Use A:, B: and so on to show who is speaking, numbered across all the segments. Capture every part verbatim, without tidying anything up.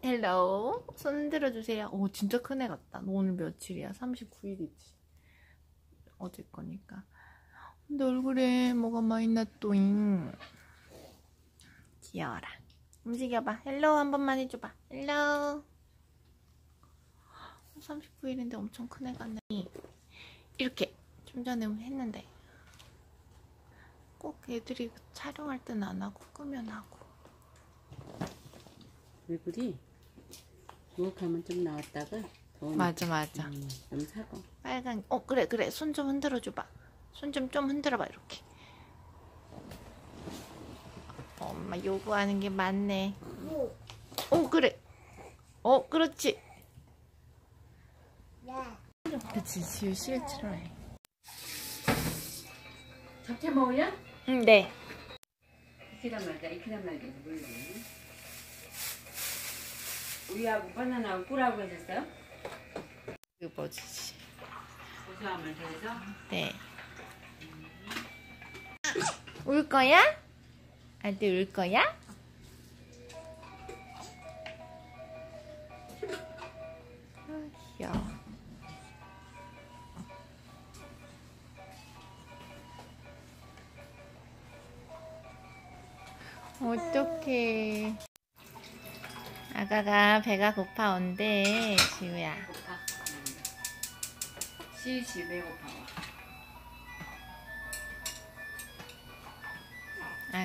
A: 헬로. 손 흔들어 주세요. 오, 진짜 큰 애 같다. 너 오늘 며칠이야? 삼십구 일이지. 어제 거니까. 근데 얼굴에 뭐가 많이 났또잉. 귀여워라. 움직여봐. 헬로 한 번만 해줘봐. 헬로. 삼십구 일인데 엄청 큰 애 같네. 이렇게 좀 전에 했는데 꼭 애들이 촬영할 때는 안 하고 끄면 하고.
B: 왜 그리? 목욕하면 좀 나왔다가 더우니까.
A: 맞아 맞아.
B: 음, 좀 사고.
A: 빨간. 어 그래 그래. 손 좀 흔들어 줘봐. 손 좀 좀 흔들어봐. 이렇게. 엄마 요구하는 게 많네. 오 그래. 어 그렇지. 그치 지우 싫지롱해.
B: 잡채 먹을래?
A: 응 네.
B: 익히란 말이야. 익히란 말이야. 몰라. 우유하고 바나나하고 꿀하고 해줬어요?
A: 이거 뭐지?
B: 고소하면서 해서?
A: 네. 울 거야? 아들 울 거야? 아, 귀여워. 어떡해. 아가가 배가 고파 온대, 지우야.
B: 배고파? 시시 배고파.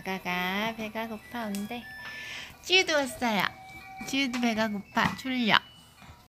A: 아가가 배가 고파 온대. 지우도 왔어요. 지우도 배가 고파, 졸려.